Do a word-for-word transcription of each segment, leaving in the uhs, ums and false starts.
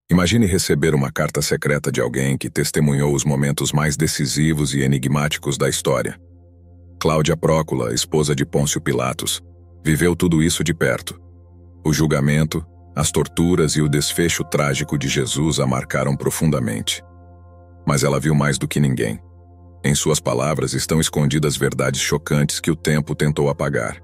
Imagine receber uma carta secreta de alguém que testemunhou os momentos mais decisivos e enigmáticos da história. Cláudia Prócula, esposa de Pôncio Pilatos, viveu tudo isso de perto. O julgamento, as torturas e o desfecho trágico de Jesus a marcaram profundamente. Mas ela viu mais do que ninguém. Em suas palavras estão escondidas verdades chocantes que o tempo tentou apagar.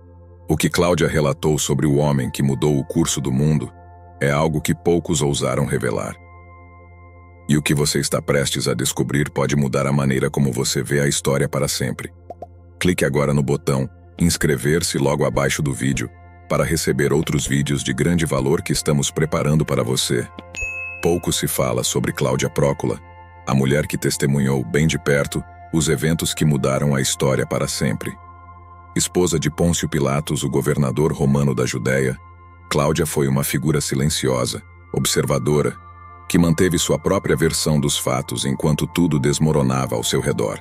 O que Cláudia relatou sobre o homem que mudou o curso do mundo é algo que poucos ousaram revelar. E o que você está prestes a descobrir pode mudar a maneira como você vê a história para sempre. Clique agora no botão inscrever-se logo abaixo do vídeo para receber outros vídeos de grande valor que estamos preparando para você. Pouco se fala sobre Cláudia Prócula, a mulher que testemunhou bem de perto os eventos que mudaram a história para sempre. Esposa de Pôncio Pilatos, o governador romano da Judéia, Cláudia foi uma figura silenciosa, observadora, que manteve sua própria versão dos fatos enquanto tudo desmoronava ao seu redor.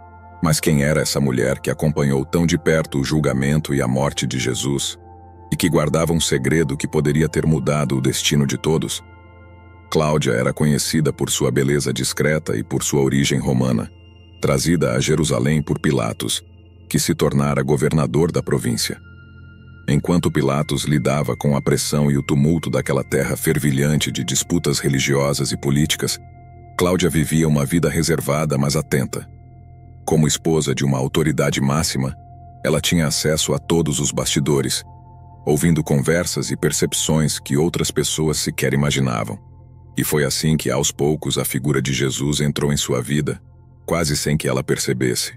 Mas quem era essa mulher que acompanhou tão de perto o julgamento e a morte de Jesus, e que guardava um segredo que poderia ter mudado o destino de todos? Cláudia era conhecida por sua beleza discreta e por sua origem romana, trazida a Jerusalém por Pilatos, que se tornara governador da província. Enquanto Pilatos lidava com a pressão e o tumulto daquela terra fervilhante de disputas religiosas e políticas, Cláudia vivia uma vida reservada, mas atenta. Como esposa de uma autoridade máxima, ela tinha acesso a todos os bastidores, ouvindo conversas e percepções que outras pessoas sequer imaginavam. E foi assim que, aos poucos, a figura de Jesus entrou em sua vida, quase sem que ela percebesse.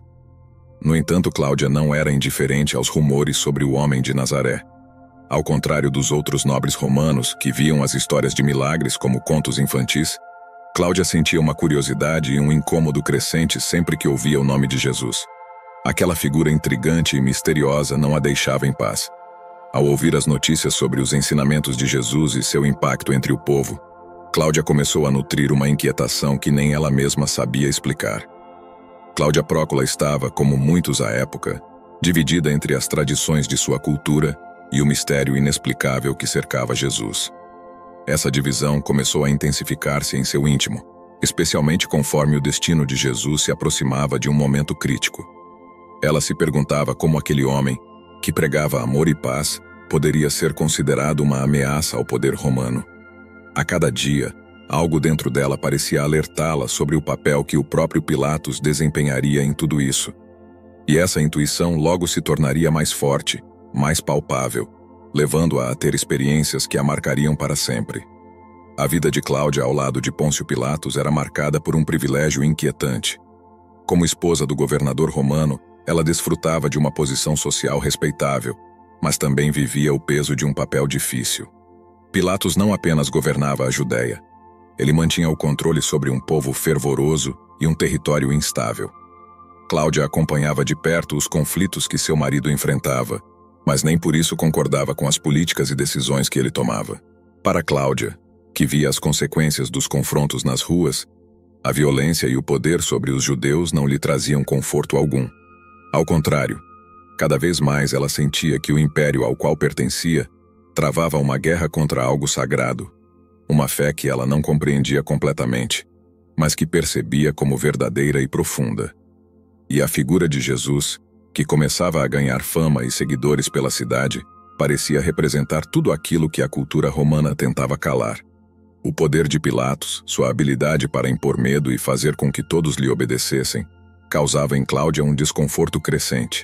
No entanto, Cláudia não era indiferente aos rumores sobre o homem de Nazaré. Ao contrário dos outros nobres romanos que viam as histórias de milagres como contos infantis, Cláudia sentia uma curiosidade e um incômodo crescente sempre que ouvia o nome de Jesus. Aquela figura intrigante e misteriosa não a deixava em paz. Ao ouvir as notícias sobre os ensinamentos de Jesus e seu impacto entre o povo, Cláudia começou a nutrir uma inquietação que nem ela mesma sabia explicar. Cláudia Prócula estava, como muitos à época, dividida entre as tradições de sua cultura e o mistério inexplicável que cercava Jesus. Essa divisão começou a intensificar-se em seu íntimo, especialmente conforme o destino de Jesus se aproximava de um momento crítico. Ela se perguntava como aquele homem, que pregava amor e paz, poderia ser considerado uma ameaça ao poder romano. A cada dia, algo dentro dela parecia alertá-la sobre o papel que o próprio Pilatos desempenharia em tudo isso. E essa intuição logo se tornaria mais forte, mais palpável, levando-a a ter experiências que a marcariam para sempre. A vida de Cláudia ao lado de Pôncio Pilatos era marcada por um privilégio inquietante. Como esposa do governador romano, ela desfrutava de uma posição social respeitável, mas também vivia o peso de um papel difícil. Pilatos não apenas governava a Judéia, ele mantinha o controle sobre um povo fervoroso e um território instável. Cláudia acompanhava de perto os conflitos que seu marido enfrentava, mas nem por isso concordava com as políticas e decisões que ele tomava. Para Cláudia, que via as consequências dos confrontos nas ruas, a violência e o poder sobre os judeus não lhe traziam conforto algum. Ao contrário, cada vez mais ela sentia que o império ao qual pertencia travava uma guerra contra algo sagrado, uma fé que ela não compreendia completamente, mas que percebia como verdadeira e profunda. E a figura de Jesus, que começava a ganhar fama e seguidores pela cidade, parecia representar tudo aquilo que a cultura romana tentava calar. O poder de Pilatos, sua habilidade para impor medo e fazer com que todos lhe obedecessem, causava em Cláudia um desconforto crescente.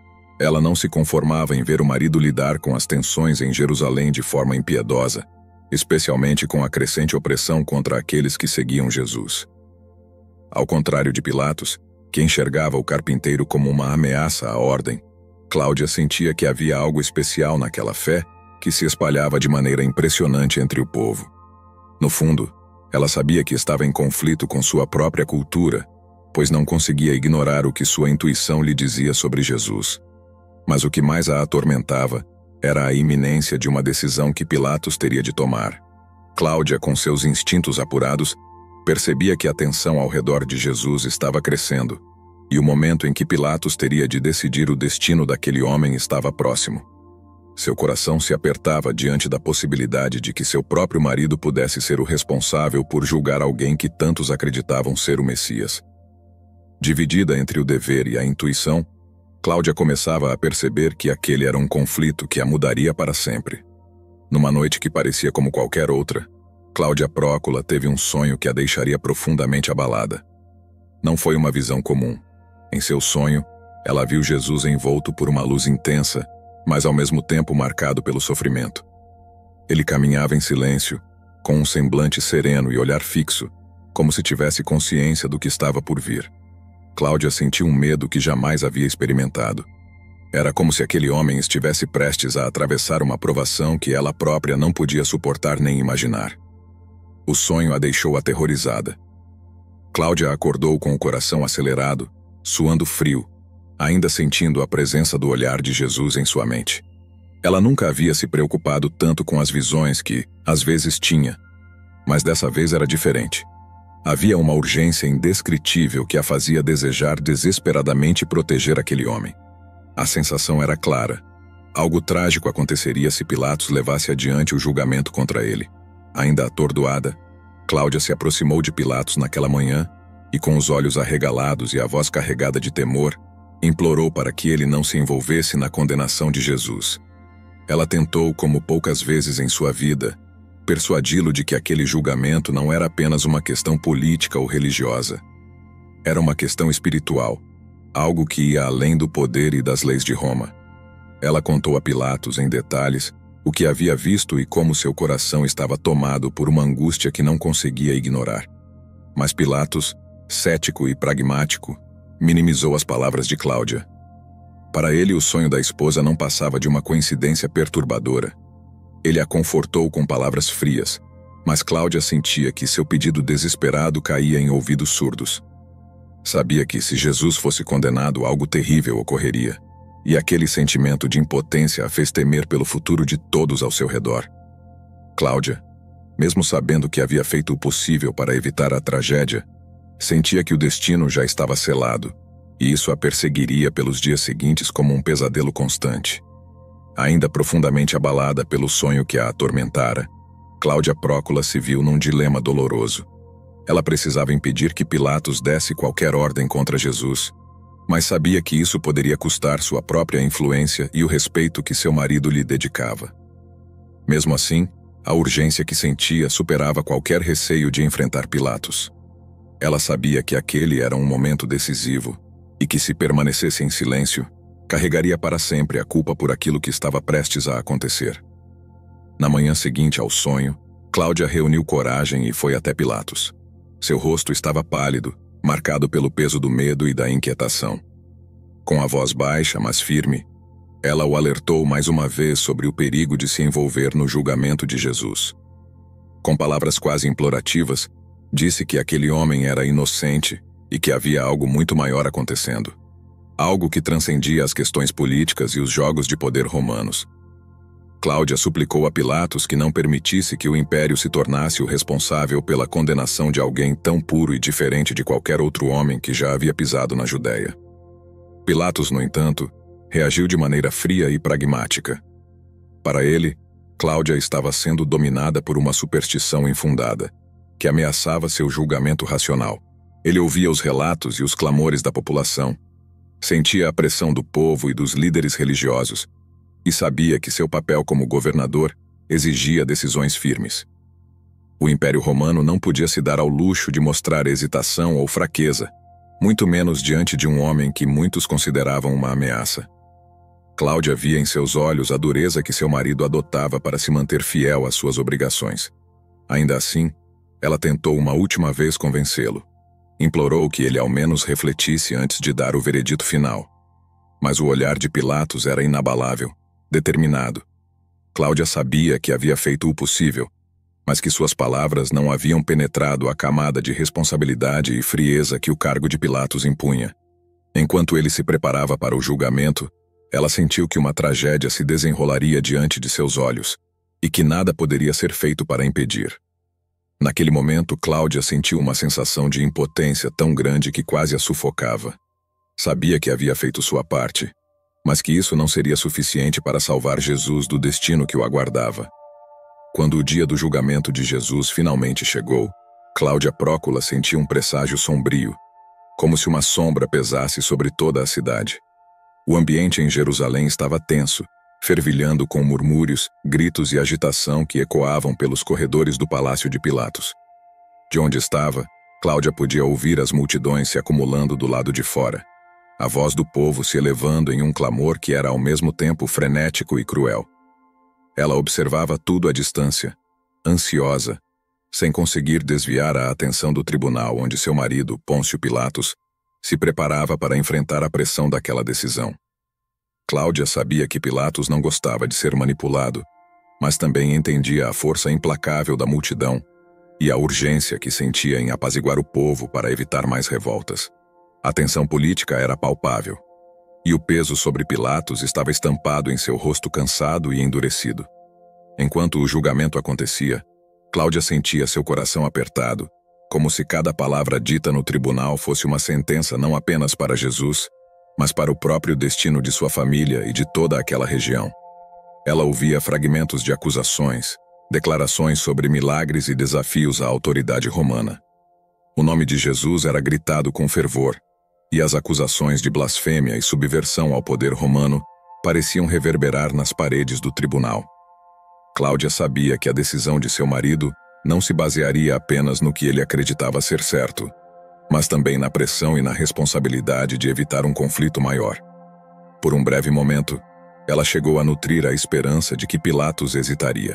Ela não se conformava em ver o marido lidar com as tensões em Jerusalém de forma impiedosa, especialmente com a crescente opressão contra aqueles que seguiam Jesus. Ao contrário de Pilatos, que enxergava o carpinteiro como uma ameaça à ordem, Cláudia sentia que havia algo especial naquela fé que se espalhava de maneira impressionante entre o povo. No fundo, ela sabia que estava em conflito com sua própria cultura, pois não conseguia ignorar o que sua intuição lhe dizia sobre Jesus. Mas o que mais a atormentava era a iminência de uma decisão que Pilatos teria de tomar. Cláudia, com seus instintos apurados, percebia que a tensão ao redor de Jesus estava crescendo, e o momento em que Pilatos teria de decidir o destino daquele homem estava próximo. Seu coração se apertava diante da possibilidade de que seu próprio marido pudesse ser o responsável por julgar alguém que tantos acreditavam ser o Messias. Dividida entre o dever e a intuição, Cláudia começava a perceber que aquele era um conflito que a mudaria para sempre. Numa noite que parecia como qualquer outra, Cláudia Prócula teve um sonho que a deixaria profundamente abalada. Não foi uma visão comum. Em seu sonho, ela viu Jesus envolto por uma luz intensa, mas ao mesmo tempo marcado pelo sofrimento. Ele caminhava em silêncio, com um semblante sereno e olhar fixo, como se tivesse consciência do que estava por vir. Cláudia sentiu um medo que jamais havia experimentado. Era como se aquele homem estivesse prestes a atravessar uma provação que ela própria não podia suportar nem imaginar. O sonho a deixou aterrorizada. Cláudia acordou com o coração acelerado, suando frio, ainda sentindo a presença do olhar de Jesus em sua mente. Ela nunca havia se preocupado tanto com as visões que, às vezes, tinha, mas dessa vez era diferente. Havia uma urgência indescritível que a fazia desejar desesperadamente proteger aquele homem. A sensação era clara. Algo trágico aconteceria se Pilatos levasse adiante o julgamento contra ele. Ainda atordoada, Cláudia se aproximou de Pilatos naquela manhã e, com os olhos arregalados e a voz carregada de temor, implorou para que ele não se envolvesse na condenação de Jesus. Ela tentou, como poucas vezes em sua vida, persuadi-lo de que aquele julgamento não era apenas uma questão política ou religiosa. Era uma questão espiritual, algo que ia além do poder e das leis de Roma. Ela contou a Pilatos em detalhes o que havia visto e como seu coração estava tomado por uma angústia que não conseguia ignorar. Mas Pilatos, cético e pragmático, minimizou as palavras de Cláudia. Para ele, o sonho da esposa não passava de uma coincidência perturbadora. Ele a confortou com palavras frias, mas Cláudia sentia que seu pedido desesperado caía em ouvidos surdos. Sabia que, se Jesus fosse condenado, algo terrível ocorreria, e aquele sentimento de impotência a fez temer pelo futuro de todos ao seu redor. Cláudia, mesmo sabendo que havia feito o possível para evitar a tragédia, sentia que o destino já estava selado, e isso a perseguiria pelos dias seguintes como um pesadelo constante. Ainda profundamente abalada pelo sonho que a atormentara, Cláudia Prócula se viu num dilema doloroso. Ela precisava impedir que Pilatos desse qualquer ordem contra Jesus, mas sabia que isso poderia custar sua própria influência e o respeito que seu marido lhe dedicava. Mesmo assim, a urgência que sentia superava qualquer receio de enfrentar Pilatos. Ela sabia que aquele era um momento decisivo e que, se permanecesse em silêncio, carregaria para sempre a culpa por aquilo que estava prestes a acontecer. Na manhã seguinte ao sonho, Cláudia reuniu coragem e foi até Pilatos. Seu rosto estava pálido, marcado pelo peso do medo e da inquietação. Com a voz baixa, mas firme, ela o alertou mais uma vez sobre o perigo de se envolver no julgamento de Jesus. Com palavras quase implorativas, disse que aquele homem era inocente e que havia algo muito maior acontecendo. Algo que transcendia as questões políticas e os jogos de poder romanos. Cláudia suplicou a Pilatos que não permitisse que o império se tornasse o responsável pela condenação de alguém tão puro e diferente de qualquer outro homem que já havia pisado na Judéia. Pilatos, no entanto, reagiu de maneira fria e pragmática. Para ele, Cláudia estava sendo dominada por uma superstição infundada, que ameaçava seu julgamento racional. Ele ouvia os relatos e os clamores da população, sentia a pressão do povo e dos líderes religiosos, e sabia que seu papel como governador exigia decisões firmes. O Império Romano não podia se dar ao luxo de mostrar hesitação ou fraqueza, muito menos diante de um homem que muitos consideravam uma ameaça. Cláudia via em seus olhos a dureza que seu marido adotava para se manter fiel às suas obrigações. Ainda assim, ela tentou uma última vez convencê-lo. Implorou que ele ao menos refletisse antes de dar o veredito final. Mas o olhar de Pilatos era inabalável, determinado. Cláudia sabia que havia feito o possível, mas que suas palavras não haviam penetrado a camada de responsabilidade e frieza que o cargo de Pilatos impunha. Enquanto ele se preparava para o julgamento, ela sentiu que uma tragédia se desenrolaria diante de seus olhos, e que nada poderia ser feito para impedir. Naquele momento, Cláudia sentiu uma sensação de impotência tão grande que quase a sufocava. Sabia que havia feito sua parte, mas que isso não seria suficiente para salvar Jesus do destino que o aguardava. Quando o dia do julgamento de Jesus finalmente chegou, Cláudia Prócula sentiu um presságio sombrio, como se uma sombra pesasse sobre toda a cidade. O ambiente em Jerusalém estava tenso, fervilhando com murmúrios, gritos e agitação que ecoavam pelos corredores do palácio de Pilatos. De onde estava, Cláudia podia ouvir as multidões se acumulando do lado de fora, a voz do povo se elevando em um clamor que era ao mesmo tempo frenético e cruel. Ela observava tudo à distância, ansiosa, sem conseguir desviar a atenção do tribunal onde seu marido, Pôncio Pilatos, se preparava para enfrentar a pressão daquela decisão. Cláudia sabia que Pilatos não gostava de ser manipulado, mas também entendia a força implacável da multidão e a urgência que sentia em apaziguar o povo para evitar mais revoltas. A tensão política era palpável, e o peso sobre Pilatos estava estampado em seu rosto cansado e endurecido. Enquanto o julgamento acontecia, Cláudia sentia seu coração apertado, como se cada palavra dita no tribunal fosse uma sentença não apenas para Jesus, mas para o próprio destino de sua família e de toda aquela região. Ela ouvia fragmentos de acusações, declarações sobre milagres e desafios à autoridade romana. O nome de Jesus era gritado com fervor, e as acusações de blasfêmia e subversão ao poder romano pareciam reverberar nas paredes do tribunal. Cláudia sabia que a decisão de seu marido não se basearia apenas no que ele acreditava ser certo, mas também na pressão e na responsabilidade de evitar um conflito maior. Por um breve momento, ela chegou a nutrir a esperança de que Pilatos hesitaria.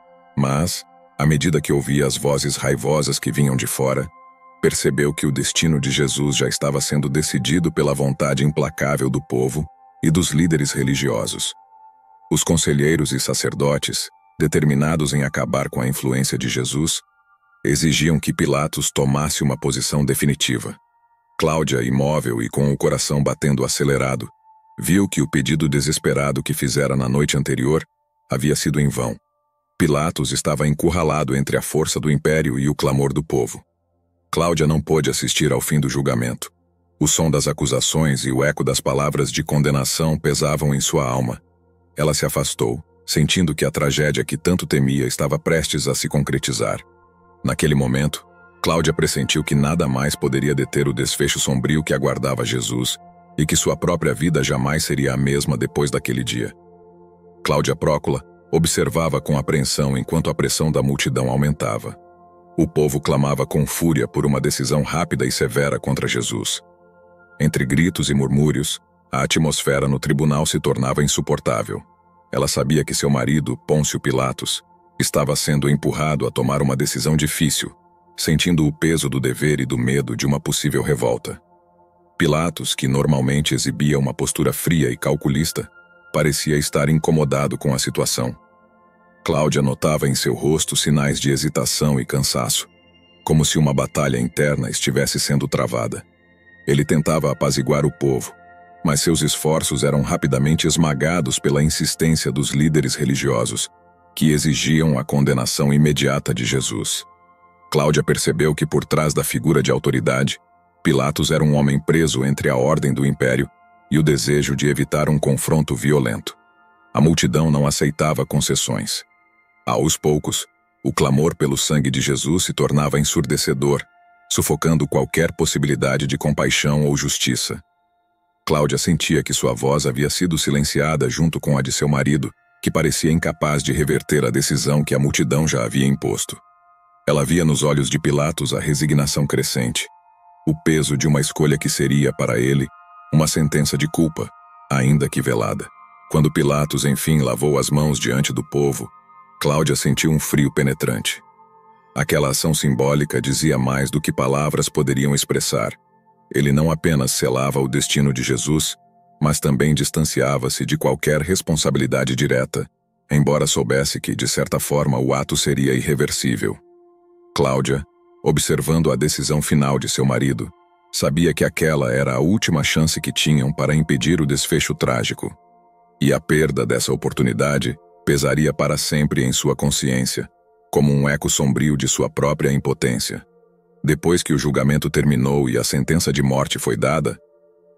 Mas, à medida que ouvia as vozes raivosas que vinham de fora, percebeu que o destino de Jesus já estava sendo decidido pela vontade implacável do povo e dos líderes religiosos. Os conselheiros e sacerdotes, determinados em acabar com a influência de Jesus, exigiam que Pilatos tomasse uma posição definitiva. Cláudia, imóvel e com o coração batendo acelerado, viu que o pedido desesperado que fizera na noite anterior havia sido em vão. Pilatos estava encurralado entre a força do império e o clamor do povo. Cláudia não pôde assistir ao fim do julgamento. O som das acusações e o eco das palavras de condenação pesavam em sua alma. Ela se afastou, sentindo que a tragédia que tanto temia estava prestes a se concretizar. Naquele momento, Cláudia pressentiu que nada mais poderia deter o desfecho sombrio que aguardava Jesus e que sua própria vida jamais seria a mesma depois daquele dia. Cláudia Prócula observava com apreensão enquanto a pressão da multidão aumentava. O povo clamava com fúria por uma decisão rápida e severa contra Jesus. Entre gritos e murmúrios, a atmosfera no tribunal se tornava insuportável. Ela sabia que seu marido, Pôncio Pilatos, estava sendo empurrado a tomar uma decisão difícil, sentindo o peso do dever e do medo de uma possível revolta. Pilatos, que normalmente exibia uma postura fria e calculista, parecia estar incomodado com a situação. Cláudia notava em seu rosto sinais de hesitação e cansaço, como se uma batalha interna estivesse sendo travada. Ele tentava apaziguar o povo, mas seus esforços eram rapidamente esmagados pela insistência dos líderes religiosos, que exigiam a condenação imediata de Jesus. Cláudia percebeu que por trás da figura de autoridade, Pilatos era um homem preso entre a ordem do império e o desejo de evitar um confronto violento. A multidão não aceitava concessões. Aos poucos, o clamor pelo sangue de Jesus se tornava ensurdecedor, sufocando qualquer possibilidade de compaixão ou justiça. Cláudia sentia que sua voz havia sido silenciada junto com a de seu marido, que parecia incapaz de reverter a decisão que a multidão já havia imposto. Ela via nos olhos de Pilatos a resignação crescente, o peso de uma escolha que seria, para ele, uma sentença de culpa, ainda que velada. Quando Pilatos enfim lavou as mãos diante do povo, Cláudia sentiu um frio penetrante. Aquela ação simbólica dizia mais do que palavras poderiam expressar. Ele não apenas selava o destino de Jesus, mas também distanciava-se de qualquer responsabilidade direta, embora soubesse que, de certa forma, o ato seria irreversível. Cláudia, observando a decisão final de seu marido, sabia que aquela era a última chance que tinham para impedir o desfecho trágico. E a perda dessa oportunidade pesaria para sempre em sua consciência, como um eco sombrio de sua própria impotência. Depois que o julgamento terminou e a sentença de morte foi dada,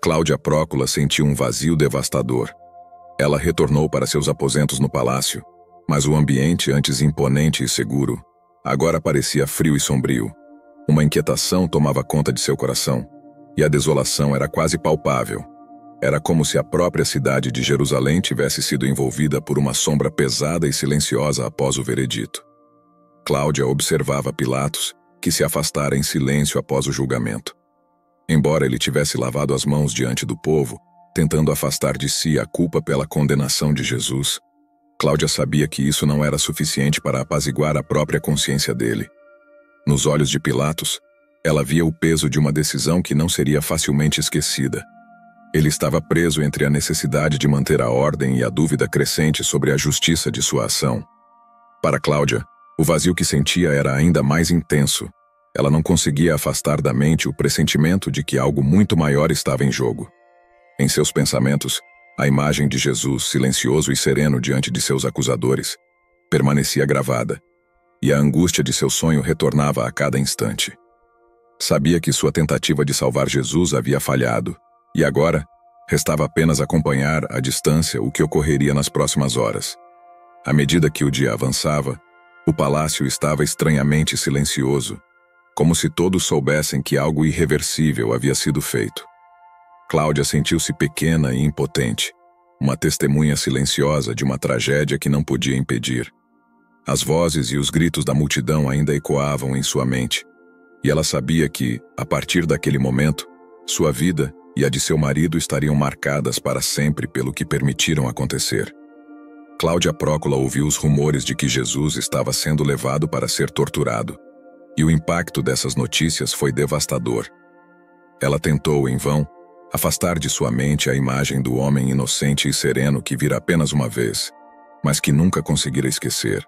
Cláudia Prócula sentiu um vazio devastador. Ela retornou para seus aposentos no palácio, mas o ambiente, antes imponente e seguro, agora parecia frio e sombrio. Uma inquietação tomava conta de seu coração, e a desolação era quase palpável. Era como se a própria cidade de Jerusalém tivesse sido envolvida por uma sombra pesada e silenciosa após o veredito. Cláudia observava Pilatos, que se afastara em silêncio após o julgamento. Embora ele tivesse lavado as mãos diante do povo, tentando afastar de si a culpa pela condenação de Jesus, Cláudia sabia que isso não era suficiente para apaziguar a própria consciência dele. Nos olhos de Pilatos, ela via o peso de uma decisão que não seria facilmente esquecida. Ele estava preso entre a necessidade de manter a ordem e a dúvida crescente sobre a justiça de sua ação. Para Cláudia, o vazio que sentia era ainda mais intenso. Ela não conseguia afastar da mente o pressentimento de que algo muito maior estava em jogo. Em seus pensamentos, a imagem de Jesus, silencioso e sereno diante de seus acusadores, permanecia gravada, e a angústia de seu sonho retornava a cada instante. Sabia que sua tentativa de salvar Jesus havia falhado, e agora, restava apenas acompanhar à distância o que ocorreria nas próximas horas. À medida que o dia avançava, o palácio estava estranhamente silencioso, como se todos soubessem que algo irreversível havia sido feito. Cláudia sentiu-se pequena e impotente, uma testemunha silenciosa de uma tragédia que não podia impedir. As vozes e os gritos da multidão ainda ecoavam em sua mente, e ela sabia que, a partir daquele momento, sua vida e a de seu marido estariam marcadas para sempre pelo que permitiram acontecer. Cláudia Prócula ouviu os rumores de que Jesus estava sendo levado para ser torturado, e o impacto dessas notícias foi devastador. Ela tentou, em vão, afastar de sua mente a imagem do homem inocente e sereno que vira apenas uma vez, mas que nunca conseguira esquecer.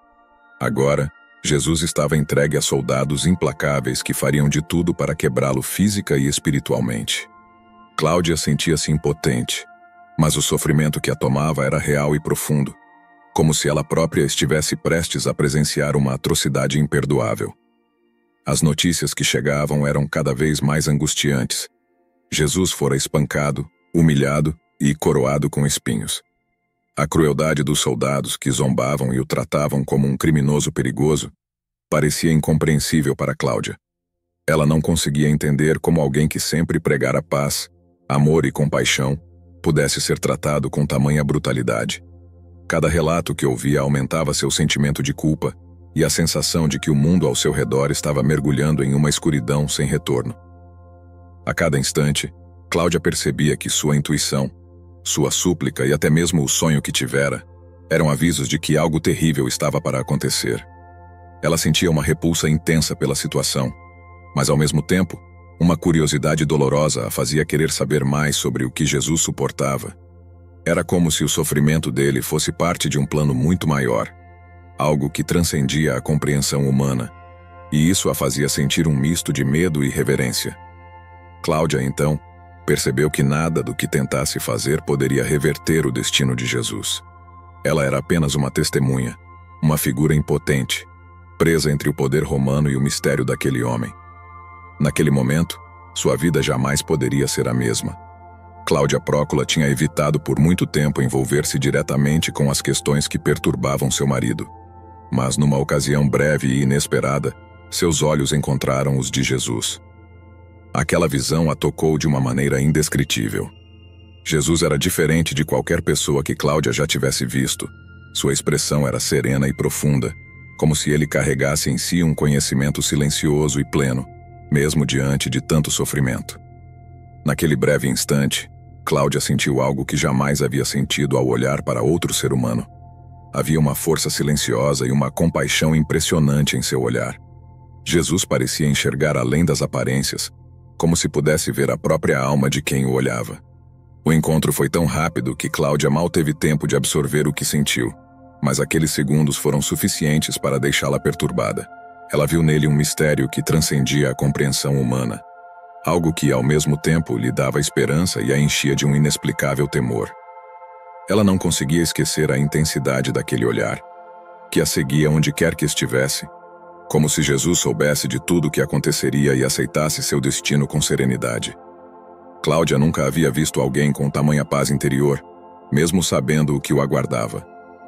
Agora, Jesus estava entregue a soldados implacáveis que fariam de tudo para quebrá-lo física e espiritualmente. Cláudia sentia-se impotente, mas o sofrimento que a tomava era real e profundo, como se ela própria estivesse prestes a presenciar uma atrocidade imperdoável. As notícias que chegavam eram cada vez mais angustiantes. Jesus fora espancado, humilhado e coroado com espinhos. A crueldade dos soldados que zombavam e o tratavam como um criminoso perigoso parecia incompreensível para Cláudia. Ela não conseguia entender como alguém que sempre pregara paz, amor e compaixão pudesse ser tratado com tamanha brutalidade. Cada relato que ouvia aumentava seu sentimento de culpa e a sensação de que o mundo ao seu redor estava mergulhando em uma escuridão sem retorno. A cada instante, Cláudia percebia que sua intuição, sua súplica e até mesmo o sonho que tivera eram avisos de que algo terrível estava para acontecer. Ela sentia uma repulsa intensa pela situação, mas ao mesmo tempo, uma curiosidade dolorosa a fazia querer saber mais sobre o que Jesus suportava. Era como se o sofrimento dele fosse parte de um plano muito maior, algo que transcendia a compreensão humana, e isso a fazia sentir um misto de medo e reverência. Cláudia, então, percebeu que nada do que tentasse fazer poderia reverter o destino de Jesus. Ela era apenas uma testemunha, uma figura impotente, presa entre o poder romano e o mistério daquele homem. Naquele momento, sua vida jamais poderia ser a mesma. Cláudia Prócula tinha evitado por muito tempo envolver-se diretamente com as questões que perturbavam seu marido. Mas numa ocasião breve e inesperada, seus olhos encontraram os de Jesus. Aquela visão a tocou de uma maneira indescritível. Jesus era diferente de qualquer pessoa que Cláudia já tivesse visto. Sua expressão era serena e profunda, como se ele carregasse em si um conhecimento silencioso e pleno, mesmo diante de tanto sofrimento. Naquele breve instante, Cláudia sentiu algo que jamais havia sentido ao olhar para outro ser humano. Havia uma força silenciosa e uma compaixão impressionante em seu olhar. Jesus parecia enxergar além das aparências, como se pudesse ver a própria alma de quem o olhava. O encontro foi tão rápido que Cláudia mal teve tempo de absorver o que sentiu, mas aqueles segundos foram suficientes para deixá-la perturbada. Ela viu nele um mistério que transcendia a compreensão humana, algo que, ao mesmo tempo, lhe dava esperança e a enchia de um inexplicável temor. Ela não conseguia esquecer a intensidade daquele olhar, que a seguia onde quer que estivesse, como se Jesus soubesse de tudo o que aconteceria e aceitasse seu destino com serenidade. Cláudia nunca havia visto alguém com tamanha paz interior, mesmo sabendo o que o aguardava.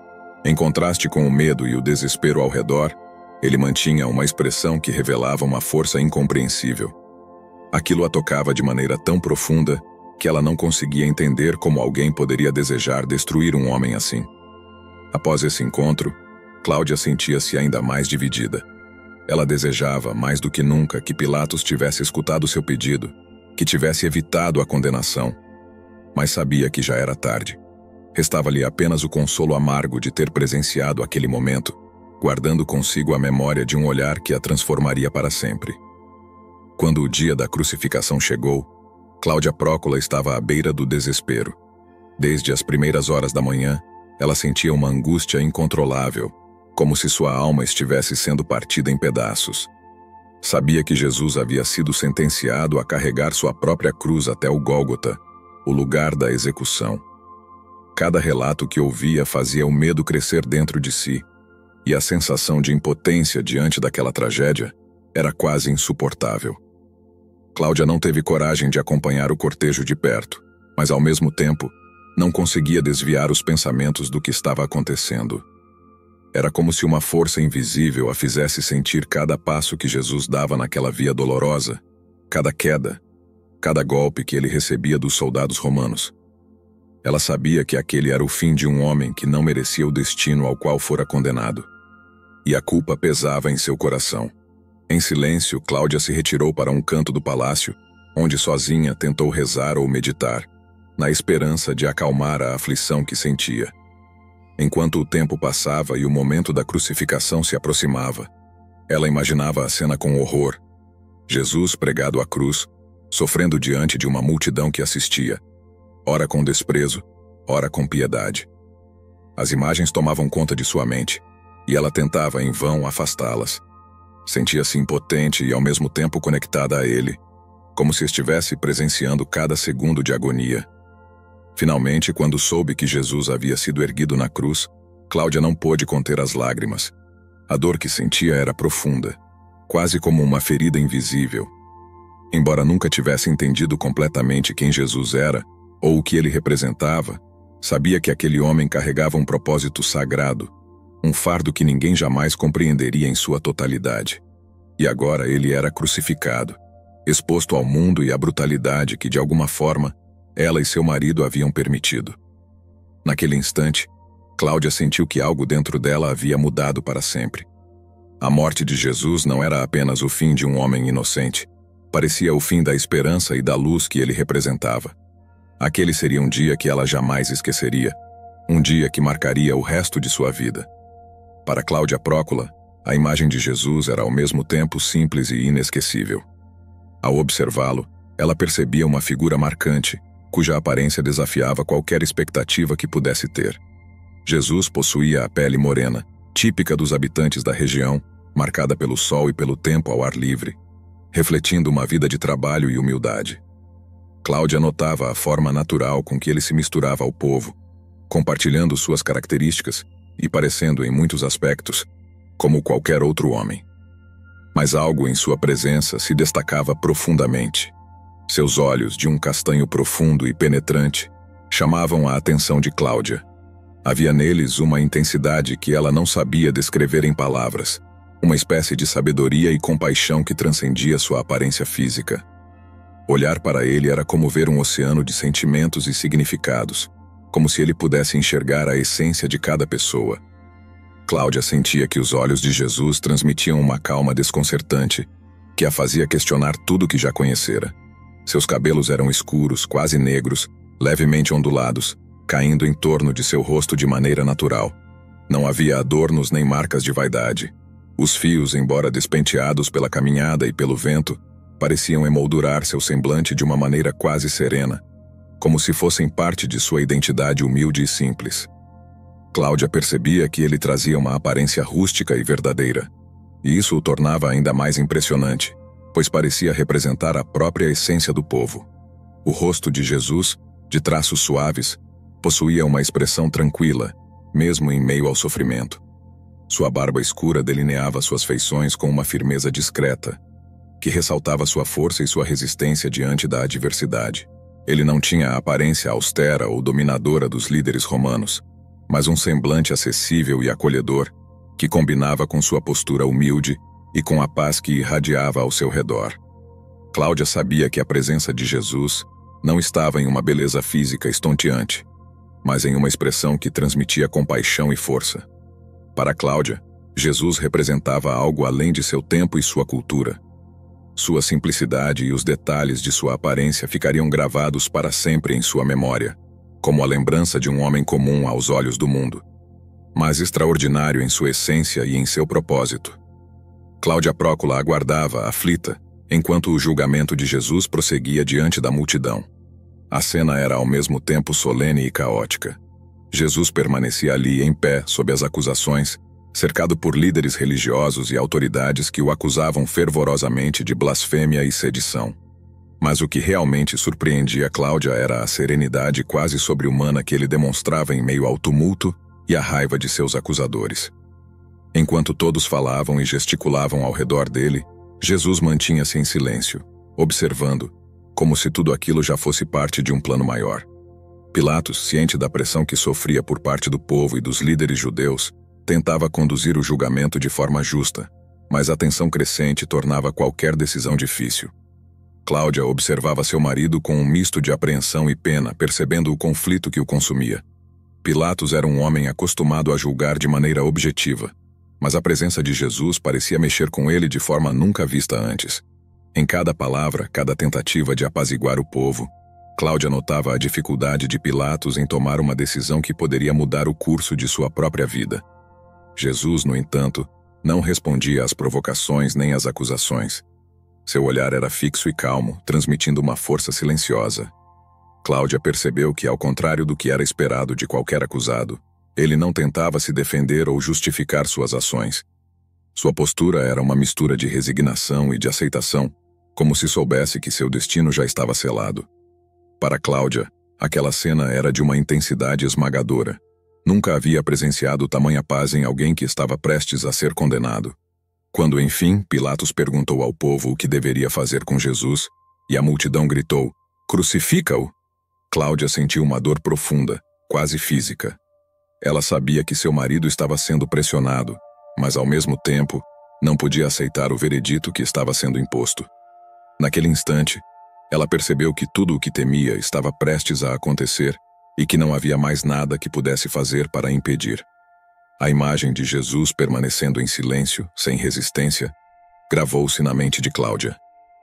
Em contraste com o medo e o desespero ao redor, ele mantinha uma expressão que revelava uma força incompreensível. Aquilo a tocava de maneira tão profunda que ela não conseguia entender como alguém poderia desejar destruir um homem assim. Após esse encontro, Cláudia sentia-se ainda mais dividida. Ela desejava, mais do que nunca, que Pilatos tivesse escutado seu pedido, que tivesse evitado a condenação. Mas sabia que já era tarde. Restava-lhe apenas o consolo amargo de ter presenciado aquele momento, guardando consigo a memória de um olhar que a transformaria para sempre. Quando o dia da crucificação chegou, Cláudia Prócula estava à beira do desespero. Desde as primeiras horas da manhã, ela sentia uma angústia incontrolável, como se sua alma estivesse sendo partida em pedaços. Sabia que Jesus havia sido sentenciado a carregar sua própria cruz até o Gólgota, o lugar da execução. Cada relato que ouvia fazia o medo crescer dentro de si, e a sensação de impotência diante daquela tragédia era quase insuportável. Cláudia não teve coragem de acompanhar o cortejo de perto, mas ao mesmo tempo, não conseguia desviar os pensamentos do que estava acontecendo. Era como se uma força invisível a fizesse sentir cada passo que Jesus dava naquela via dolorosa, cada queda, cada golpe que ele recebia dos soldados romanos. Ela sabia que aquele era o fim de um homem que não merecia o destino ao qual fora condenado. E a culpa pesava em seu coração. Em silêncio, Cláudia se retirou para um canto do palácio, onde sozinha tentou rezar ou meditar, na esperança de acalmar a aflição que sentia. Enquanto o tempo passava e o momento da crucificação se aproximava, ela imaginava a cena com horror. Jesus pregado à cruz, sofrendo diante de uma multidão que assistia, ora com desprezo, ora com piedade. As imagens tomavam conta de sua mente, e ela tentava em vão afastá-las. Sentia-se impotente e ao mesmo tempo conectada a ele, como se estivesse presenciando cada segundo de agonia. Finalmente, quando soube que Jesus havia sido erguido na cruz, Cláudia não pôde conter as lágrimas. A dor que sentia era profunda, quase como uma ferida invisível. Embora nunca tivesse entendido completamente quem Jesus era, ou o que ele representava, sabia que aquele homem carregava um propósito sagrado, um fardo que ninguém jamais compreenderia em sua totalidade. E agora ele era crucificado, exposto ao mundo e à brutalidade que, de alguma forma, ela e seu marido haviam permitido. Naquele instante, Cláudia sentiu que algo dentro dela havia mudado para sempre. A morte de Jesus não era apenas o fim de um homem inocente, parecia o fim da esperança e da luz que ele representava. Aquele seria um dia que ela jamais esqueceria, um dia que marcaria o resto de sua vida. Para Cláudia Prócula, a imagem de Jesus era ao mesmo tempo simples e inesquecível. Ao observá-lo, ela percebia uma figura marcante, cuja aparência desafiava qualquer expectativa que pudesse ter. Jesus possuía a pele morena, típica dos habitantes da região, marcada pelo sol e pelo tempo ao ar livre, refletindo uma vida de trabalho e humildade. Cláudia notava a forma natural com que ele se misturava ao povo, compartilhando suas características e parecendo, em muitos aspectos, como qualquer outro homem. Mas algo em sua presença se destacava profundamente. Seus olhos, de um castanho profundo e penetrante, chamavam a atenção de Cláudia. Havia neles uma intensidade que ela não sabia descrever em palavras, uma espécie de sabedoria e compaixão que transcendia sua aparência física. Olhar para ele era como ver um oceano de sentimentos e significados, como se ele pudesse enxergar a essência de cada pessoa. Cláudia sentia que os olhos de Jesus transmitiam uma calma desconcertante, que a fazia questionar tudo que já conhecera. Seus cabelos eram escuros, quase negros, levemente ondulados, caindo em torno de seu rosto de maneira natural. Não havia adornos nem marcas de vaidade. Os fios, embora despenteados pela caminhada e pelo vento, pareciam emoldurar seu semblante de uma maneira quase serena, como se fossem parte de sua identidade humilde e simples. Cláudia percebia que ele trazia uma aparência rústica e verdadeira, e isso o tornava ainda mais impressionante, pois parecia representar a própria essência do povo. O rosto de Jesus, de traços suaves, possuía uma expressão tranquila, mesmo em meio ao sofrimento. Sua barba escura delineava suas feições com uma firmeza discreta, que ressaltava sua força e sua resistência diante da adversidade. Ele não tinha a aparência austera ou dominadora dos líderes romanos, mas um semblante acessível e acolhedor que combinava com sua postura humilde e com a paz que irradiava ao seu redor. Cláudia sabia que a presença de Jesus não estava em uma beleza física estonteante, mas em uma expressão que transmitia compaixão e força. Para Cláudia, Jesus representava algo além de seu tempo e sua cultura. Sua simplicidade e os detalhes de sua aparência ficariam gravados para sempre em sua memória, como a lembrança de um homem comum aos olhos do mundo, mas extraordinário em sua essência e em seu propósito. Cláudia Prócula aguardava, aflita, enquanto o julgamento de Jesus prosseguia diante da multidão. A cena era ao mesmo tempo solene e caótica. Jesus permanecia ali em pé sob as acusações, cercado por líderes religiosos e autoridades que o acusavam fervorosamente de blasfêmia e sedição. Mas o que realmente surpreendia Cláudia era a serenidade quase sobre-humana que ele demonstrava em meio ao tumulto e à raiva de seus acusadores. Enquanto todos falavam e gesticulavam ao redor dele, Jesus mantinha-se em silêncio, observando, como se tudo aquilo já fosse parte de um plano maior. Pilatos, ciente da pressão que sofria por parte do povo e dos líderes judeus, tentava conduzir o julgamento de forma justa, mas a tensão crescente tornava qualquer decisão difícil. Cláudia observava seu marido com um misto de apreensão e pena, percebendo o conflito que o consumia. Pilatos era um homem acostumado a julgar de maneira objetiva, mas a presença de Jesus parecia mexer com ele de forma nunca vista antes. Em cada palavra, cada tentativa de apaziguar o povo, Cláudia notava a dificuldade de Pilatos em tomar uma decisão que poderia mudar o curso de sua própria vida. Jesus, no entanto, não respondia às provocações nem às acusações. Seu olhar era fixo e calmo, transmitindo uma força silenciosa. Cláudia percebeu que, ao contrário do que era esperado de qualquer acusado, ele não tentava se defender ou justificar suas ações. Sua postura era uma mistura de resignação e de aceitação, como se soubesse que seu destino já estava selado. Para Cláudia, aquela cena era de uma intensidade esmagadora. Nunca havia presenciado tamanha paz em alguém que estava prestes a ser condenado. Quando, enfim, Pilatos perguntou ao povo o que deveria fazer com Jesus, e a multidão gritou, "Crucifica-o!", Cláudia sentiu uma dor profunda, quase física. Ela sabia que seu marido estava sendo pressionado, mas, ao mesmo tempo, não podia aceitar o veredito que estava sendo imposto. Naquele instante, ela percebeu que tudo o que temia estava prestes a acontecer e que não havia mais nada que pudesse fazer para impedir. A imagem de Jesus permanecendo em silêncio, sem resistência, gravou-se na mente de Cláudia.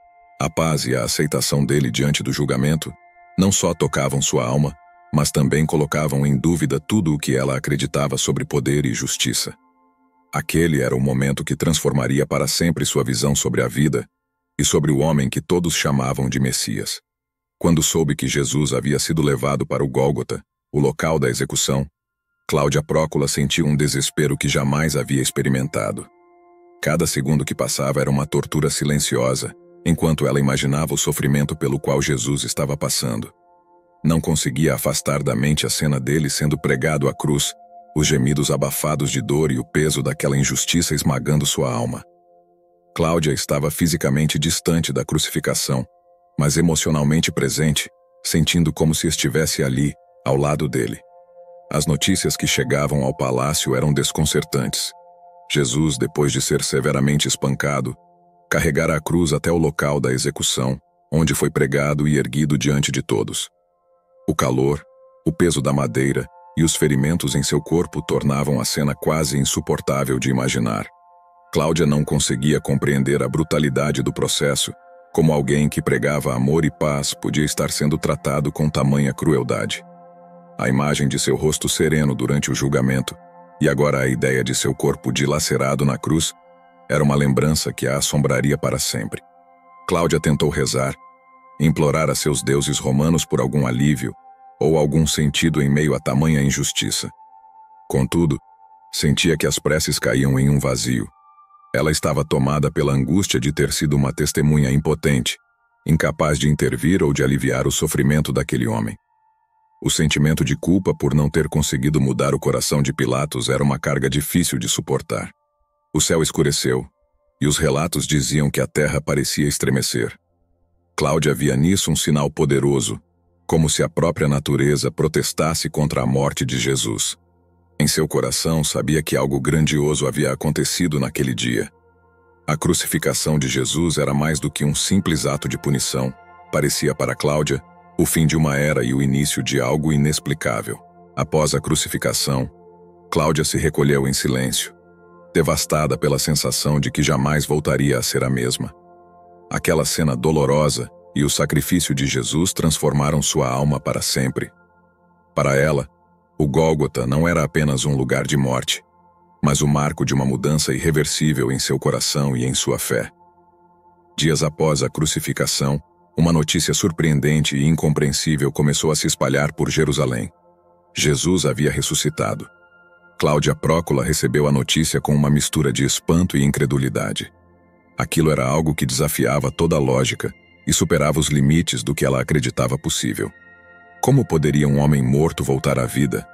A paz e a aceitação dele diante do julgamento não só tocavam sua alma, mas também colocavam em dúvida tudo o que ela acreditava sobre poder e justiça. Aquele era o momento que transformaria para sempre sua visão sobre a vida e sobre o homem que todos chamavam de Messias. Quando soube que Jesus havia sido levado para o Gólgota, o local da execução, Cláudia Prócula sentiu um desespero que jamais havia experimentado. Cada segundo que passava era uma tortura silenciosa, enquanto ela imaginava o sofrimento pelo qual Jesus estava passando. Não conseguia afastar da mente a cena dele sendo pregado à cruz, os gemidos abafados de dor e o peso daquela injustiça esmagando sua alma. Cláudia estava fisicamente distante da crucificação, mas emocionalmente presente, sentindo como se estivesse ali, ao lado dele. As notícias que chegavam ao palácio eram desconcertantes. Jesus, depois de ser severamente espancado, carregara a cruz até o local da execução, onde foi pregado e erguido diante de todos. O calor, o peso da madeira e os ferimentos em seu corpo tornavam a cena quase insuportável de imaginar. Cláudia não conseguia compreender a brutalidade do processo, como alguém que pregava amor e paz podia estar sendo tratado com tamanha crueldade. A imagem de seu rosto sereno durante o julgamento, e agora a ideia de seu corpo dilacerado na cruz, era uma lembrança que a assombraria para sempre. Cláudia tentou rezar, implorar a seus deuses romanos por algum alívio ou algum sentido em meio a tamanha injustiça. Contudo, sentia que as preces caíam em um vazio. Ela estava tomada pela angústia de ter sido uma testemunha impotente, incapaz de intervir ou de aliviar o sofrimento daquele homem. O sentimento de culpa por não ter conseguido mudar o coração de Pilatos era uma carga difícil de suportar. O céu escureceu, e os relatos diziam que a terra parecia estremecer. Cláudia via nisso um sinal poderoso, como se a própria natureza protestasse contra a morte de Jesus. Em seu coração sabia que algo grandioso havia acontecido naquele dia. A crucificação de Jesus era mais do que um simples ato de punição. Parecia para Cláudia o fim de uma era e o início de algo inexplicável. Após a crucificação, Cláudia se recolheu em silêncio, devastada pela sensação de que jamais voltaria a ser a mesma. Aquela cena dolorosa e o sacrifício de Jesus transformaram sua alma para sempre. Para ela, o Gólgota não era apenas um lugar de morte, mas o marco de uma mudança irreversível em seu coração e em sua fé. Dias após a crucificação, uma notícia surpreendente e incompreensível começou a se espalhar por Jerusalém. Jesus havia ressuscitado. Cláudia Prócula recebeu a notícia com uma mistura de espanto e incredulidade. Aquilo era algo que desafiava toda a lógica e superava os limites do que ela acreditava possível. Como poderia um homem morto voltar à vida?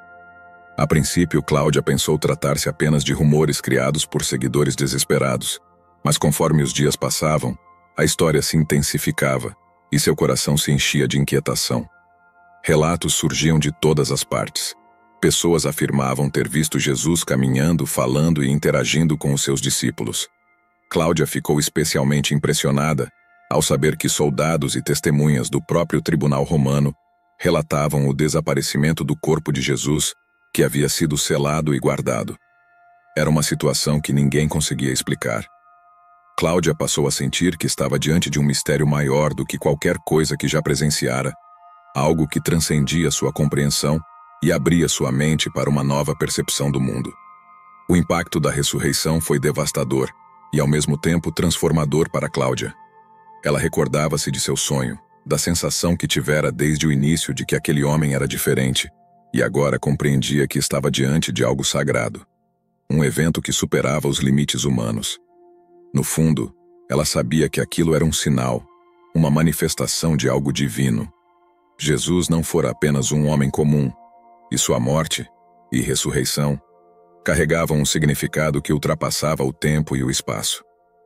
A princípio, Cláudia pensou tratar-se apenas de rumores criados por seguidores desesperados, mas conforme os dias passavam, a história se intensificava e seu coração se enchia de inquietação. Relatos surgiam de todas as partes. Pessoas afirmavam ter visto Jesus caminhando, falando e interagindo com os seus discípulos. Cláudia ficou especialmente impressionada ao saber que soldados e testemunhas do próprio tribunal romano relatavam o desaparecimento do corpo de Jesus, que havia sido selado e guardado. Era uma situação que ninguém conseguia explicar. Cláudia passou a sentir que estava diante de um mistério maior do que qualquer coisa que já presenciara, algo que transcendia sua compreensão e abria sua mente para uma nova percepção do mundo. O impacto da ressurreição foi devastador e, ao mesmo tempo, transformador para Cláudia. Ela recordava-se de seu sonho, da sensação que tivera desde o início de que aquele homem era diferente, e agora compreendia que estava diante de algo sagrado, um evento que superava os limites humanos. No fundo, ela sabia que aquilo era um sinal, uma manifestação de algo divino. Jesus não fora apenas um homem comum, e sua morte e ressurreição carregavam um significado que ultrapassava o tempo e o espaço.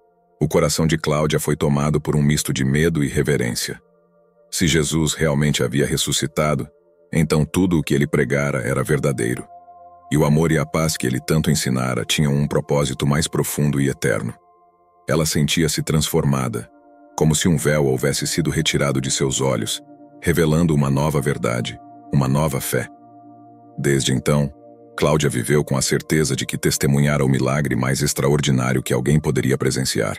O coração de Cláudia foi tomado por um misto de medo e reverência. Se Jesus realmente havia ressuscitado, então tudo o que ele pregara era verdadeiro. E o amor e a paz que ele tanto ensinara tinham um propósito mais profundo e eterno. Ela sentia-se transformada, como se um véu houvesse sido retirado de seus olhos, revelando uma nova verdade, uma nova fé. Desde então, Cláudia viveu com a certeza de que testemunhara o milagre mais extraordinário que alguém poderia presenciar.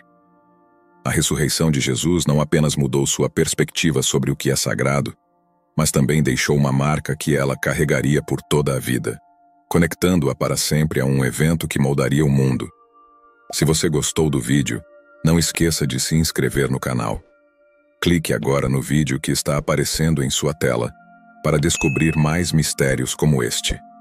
A ressurreição de Jesus não apenas mudou sua perspectiva sobre o que é sagrado, mas também deixou uma marca que ela carregaria por toda a vida, conectando-a para sempre a um evento que moldaria o mundo. Se você gostou do vídeo, não esqueça de se inscrever no canal. Clique agora no vídeo que está aparecendo em sua tela para descobrir mais mistérios como este.